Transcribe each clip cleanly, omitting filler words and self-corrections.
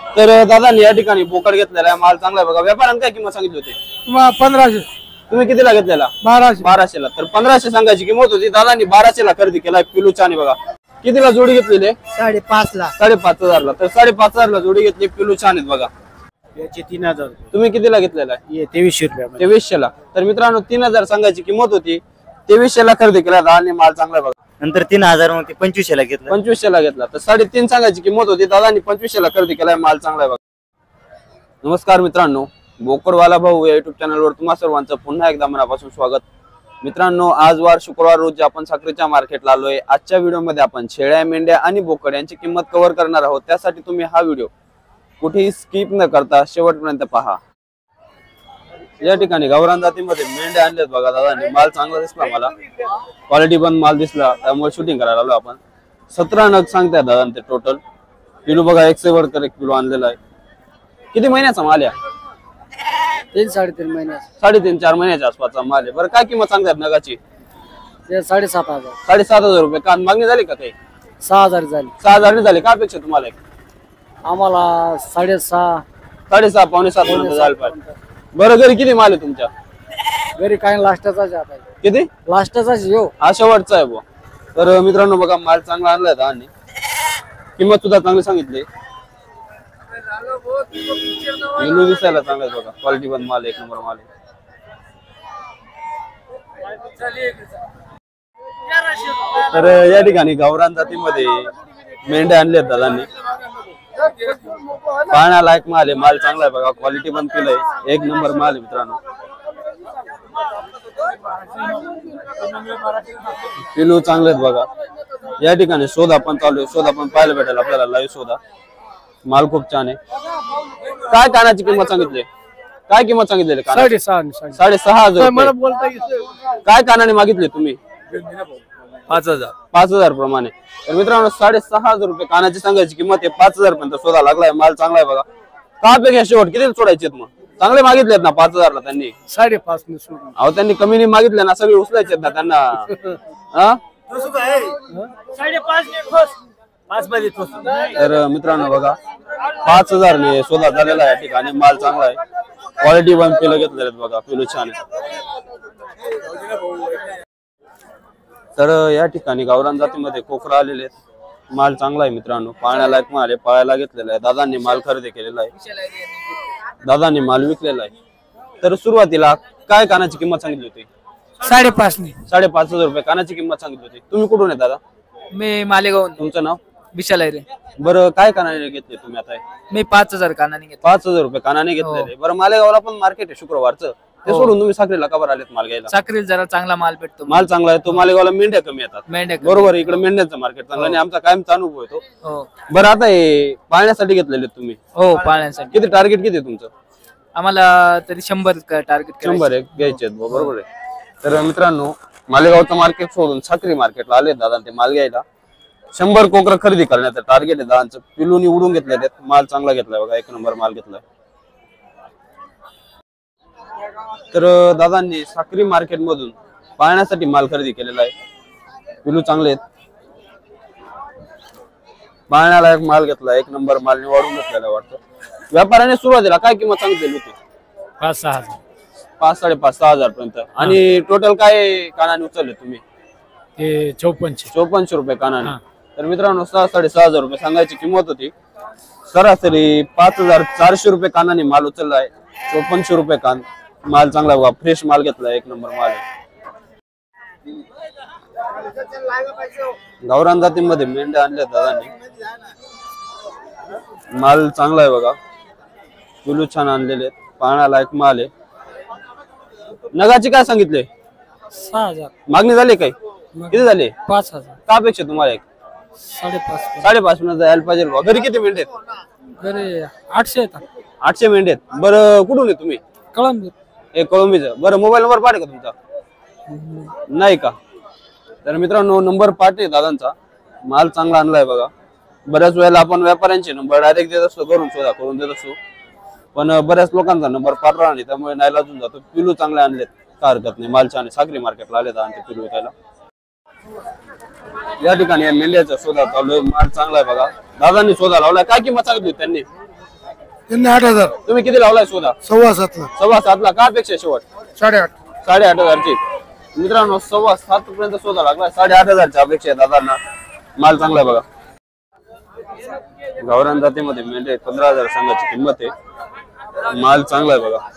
तर दादांनी या ठिकाणी बोकड घेतलेला आहे, माल चांगला आहे बघा. व्यापाऱ्यांनी काय किंमत सांगितली होती? 1500. तुम्ही कितीला घेतलेला? 1200 ला. तर 1500 सांगायची किंमत होती, दादांनी 1200 ला खरेदी केलाय. पिलू छान आहे बघा. कितीला जोडी घेतलेली? 5.5 ला. 5,500 ला. तर 5,500 ला जोडी घेतली. पिलू छान आहेत बघा. याचे 3000. तुम्ही कितीला घेतलेला आहे? 2300 रुपये. 2300 ला. तर मित्रांनो 3000 सांगायची किंमत होती, 2300 ला खरेदी केला. दादांनी माल चांगला आहे बघा. नंतर 3000 मग ते 2500 ला घेतलं. 2500 ला घेतला. तर 3.5 सांगायची किंमत होती, दादांनी 2500 ला खरेदी केलाय. माल चांगला आहे बघा. नमस्कार मित्रांनो, बोकडवाला भाऊ या युट्यूब चॅनलवर तुम्हा सर्वांचं पुन्हा एकदा मनापासून स्वागत. मित्रांनो, आज वार शुक्रवार रोजी आपण साखरेच्या मार्केटला आलोय. आजच्या व्हिडिओमध्ये आपण शेळ्या, मेंढ्या आणि बोकड यांची किंमत कव्हर करणार आहोत. त्यासाठी तुम्ही हा व्हिडिओ कुठेही स्किप न करता शेवटपर्यंत पहा. या ठिकाणी गावरान जातीमध्ये मेंढ्या आणल्यात बघा दादांनी. माल चांगला दिसला मला, क्वालिटी पण माल दिसला, त्यामुळे शूटिंग करायला आलो आपण. 17 नग सांगताय दादा ते टोटल. किलो बघा, 100 वर 1 किलो आणलेला आहे. किती महिन्याचा माल आहे? 3-3.5 महिन्याचा. 3.5-4 महिन्याच्या आसपासचा माल आहे. बरं, काय किंमत सांगतात नगाची? 7,500. 7,500 रुपये. कान मागणी झाली का काही? 6,000 झाली. 6,000 नाही झाली. काय अपेक्षा तुम्हाला? आम्हाला 6.5. 6.5 पावणे 7 पर्यंत झालं पाहिजे. बरं, घरी किती माल आहे तुमच्या? घरी काय लास्टचाच आता. किती? लास्टचाच येऊ. हा शेवटचा आहे बुवा. तर मित्रांनो बघा, माल चांगला आणलाय आणि किंमत सुद्धा चांगली सांगितली. मेनू दिसायला चांगला आहे बघा, क्वालिटी पण माल, 1 नंबर माल आहे. तर या ठिकाणी गावरान जातीमध्ये मेंढ्या आणल्यात दादांनी. पाहण्यालायक माल आहे, माल चांगला आहे बघा, क्वालिटी पण केलंय, 1 नंबर माल आहे मित्रांनो. पिलू चांगले आहेत बघा. या ठिकाणी शोध आपण चालू आहे, शोध आपण पाहायला भेटेल आपल्याला, लाईव्ह शोधा. माल खूप छान आहे. काय कानाची किंमत सांगितली? काय किंमत सांगितलेली? 6,500 मला बोलता येतं. काय कानाने मागितले तुम्ही? 5,000. 5,000 प्रमाणे. तर मित्रांनो 6,500 रुपये कानाची सांगायची किंमत आहे. 5,000 पर्यंत शोधा लागलाय. माल चांगला आहे बघा. काय पेक्षा शेवट किती सोडायचे मग? चांगले मागितलेत ना 5,000 ला त्यांनी? 5.5 ने. अहो, त्यांनी कमी नाही मागितले ना, सगळे उचलायचे ना त्यांना. हा, 5.5 तर मित्रांनो बघा, 5,000 ने शोधा झालेला आहे. या ठिकाणी माल चांगला आहे, क्वालिटी पण पिलं घेतलेले बघा, पिलू छान आहे. तर या ठिकाणी गावरान जातीमध्ये कोकरा आलेले आहेत. माल चांगला आहे मित्रांनो, पाळण्यालायक माल आहे, पाळायला घेतलेला आहे. दादांनी माल खरेदी केलेला आहे, दादांनी माल विकलेला आहे. तर सुरुवातीला काय कानाची किंमत सांगितली होती? 5.5 ने. 5,500 रुपये कानाची किंमत सांगितली होती. तुम्ही कुठून आहे दादा? मी मालेगाव. तुमचं नाव? विशाल आहे रे. बरं, काय कानाने घेतले तुम्ही आता? मी 5,000 कानाने घेतले. 5,000 रुपये कानाने घेतलेले. बरं, मालेगावला पण मार्केट आहे शुक्रवारचं, ते सोडून तुम्ही साखरेला का बरं आलेत माल घ्यायला? साखरेला जरा चांगला माल भेटतो. माल चांगला आहे तो. मालेगावला मेंढ्या कमी येतात. मेंढ्या बरोबर, इकडे मेंढ्यांचं मार्केट चांगलं आणि आमचा कायमचा अनुभव येतो. हो. बरं, आता हे पाळण्यासाठी घेतलेले तुम्ही? हो, पाळण्यासाठी. किती टार्गेट किती तुमचं? आम्हाला तरी 100 टार्गेट. 100 एक घ्यायचे आहेत. बरोबर आहे. तर मित्रांनो, मालेगावचं मार्केट सोडून साखरी मार्केटला आले दादा ते माल घ्यायला. 100 कोकरं खरेदी करण्याचं टार्गेट आहे दादांचं. पिलूनी उडून घेतले, माल चांगला घेतलाय बघा, 1 नंबर माल घेतलाय. तर दादांनी साखरी मार्केट मधून पाळण्यासाठी माल खरेदी केलेला आहे. पिलू चांगले आहेत, पाळण्याला एक माल घेतला, 1 नंबर माल निवडून घेतलेला वाटतं. व्यापाऱ्याने सुरुवातीला काय किंमत सांगितलेली होती? 5-6 5,500 6,000 पर्यंत. आणि टोटल काय कानाने उचलले तुम्ही? 5400 रुपये कानाने. तर मित्रांनो 6,500 रुपये सांगायची किंमत होती. सरासरी 5,400 रुपये कानाने माल उचलला आहे. 5400 रुपये कान. माल चांगला बघा, फ्रेश माल घेतला, 1 नंबर माल आहे. गावरान जातीमध्ये मेंढ्या आणल्या दादांनी. माल चांगला आहे बघा, पिलू छान आणलेले, पाहण्यालायक माल आहे. नगाची काय सांगितले? 6,000. मागणी झाली काही? किती झाली? 5,000. का अपेक्षा तुम्हाला? 5.5. 5,500 जायला पाहिजे बघा. घरी किती मेंढे आहेत? घरी 800 येतात. 800 मेंढे आहेत. बरं, कुठून आहे तुम्ही? कळंबीर. कळंबीचं. बरं, मोबाईल नंबर पाठे का तुमचा? नाही का? तर मित्रांनो, नंबर पाठे दादांचा. माल चांगला आणलाय बघा. बऱ्याच वेळेला आपण व्यापाऱ्यांचे नंबर डायरेक्ट देत असतो, घरून शोधा करून देत असतो, पण बऱ्याच लोकांचा नंबर पाठवा नाही, त्यामुळे नाही लाजून जातो. पिलू चांगले आणलेत, काय हरकत नाही. माल छान आहे. साखरी मार्केटला आले आणि ते पिलू विकायला. या ठिकाणी मेंढ्याचा शोधा चालू आहे. माल चांगला आहे बघा. दादांनी शोधा लावलाय. काय किंमत सांगितली त्यांनी? त्यांनी 8,000 तुम्ही किती लावलाय सोदा? 7,15 7.5 का अपेक्षा आहे शेवट? 8,500 8,500ची. मित्रांनो 7.5 पर्यंत सोदा लागला. 8,500ची अपेक्षा आहे दादांना. माल चांगला आहे बघा. गावरान जातीमध्ये मेंढे 15,000 सांगायची किंमत आहे. माल चांगला आहे बघा.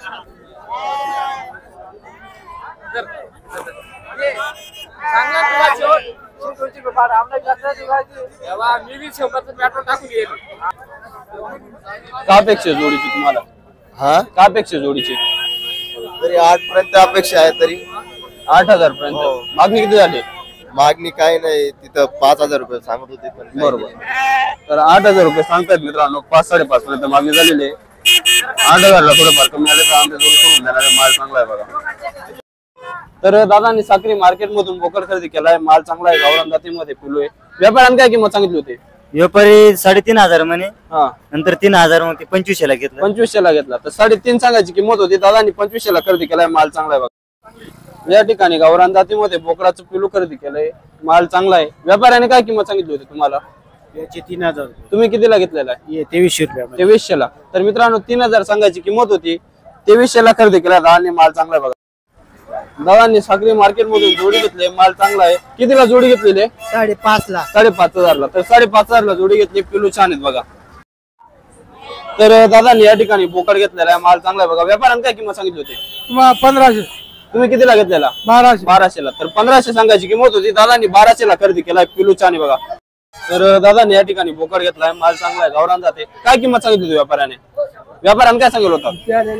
का अपेक्षा जोडीची तुम्हाला? हा का अपेक्षा जोडीची? तरी 8 पर्यंत अपेक्षा आहे. तरी 8,000 पर्यंत. मागणी किती झाली? मागणी काय नाही तिथं 5,000 रुपये सांगत होते पण काही बरोबर. नाही. तर 8,000 रुपये सांगतायत मित्रांनो. 5-5.5 पर्यंत मागणी झालेली आहे. 8,000ला थोडंफार कमी आले तर आमच्या जोडी सोडून देणार आहे. माल चांगला आहे बघा. तर दादांनी साक्री मार्केट मधून बोकड खरेदी केलाय. माल चांगला आहे. गावरान जातीमध्ये पिलू आहे. व्यापाऱ्याने काय किंमत सांगितली होती? व्यापारी 3,500 म्हणे, हा, नंतर 3,000 मग ते 2500 घेतलं. 2500 घेतला. तर 3.5 सांगायची किंमत होती. दादांनी 2500 खरेदी केलाय. माल चांगला आहे बघा. या ठिकाणी गावरान जातीमध्ये बोकडाचं पिलू खरेदी केलंय. माल चांगला आहे. व्यापाऱ्याने काय किंमत सांगितली होती तुम्हाला? याचे 3,000 रुपये. तुम्ही कितीला घेतलेला आहे? 2300 रुपये. 2300ला. तर मित्रांनो 3,000 सांगायची किंमत होती. 2300ला खरेदी केला. दादांनी माल चांगला आहे बघा. दादांनी साक्री मार्केट मधून जोडी घेतली. माल चांगला आहे. कितीला जोडी घेतलेली? 5,500 5,500ला. तर 5,500ला जोडी घेतली. पिलू छान आहेत बघा. तर दादांनी या ठिकाणी बोकड घेतलेला आहे. माल चांगला आहे बघा. व्यापाऱ्याने काय किंमत सांगितली होती? 1500 तुम्ही कितीला घेतलेला? 1200ला. तर 1500 सांगायची किंमत होती. दादांनी 1200ला खरेदी केलाय. पिलू छान आहे बघा. तर दादांनी या ठिकाणी बोकड घेतलाय. माल चांगला आहे. गावरान जाते. काय किंमत सांगितली होती व्यापाऱ्याने? व्यापाऱ्याने काय सांगितलं होतं?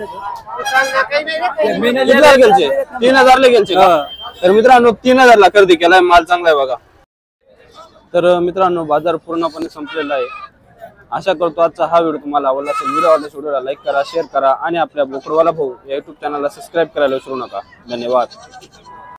3,000ला गेलचे का? तर मित्रांनो 3,000ला खरेदी केलाय. माल चांगला आहे बघा. तर मित्रांनो बाजार पूर्णपणे संपलेला आहे. आशा करतो आजचा हा व्हिडिओ तुम्हाला आवडला असेल. व्हिडिओ आवडल्यास व्हिडिओला लाईक करा, शेअर करा आणि आपल्या बोकडवाला भाऊ या युट्यूब चॅनलला सबस्क्राईब करायला विसरू नका. धन्यवाद.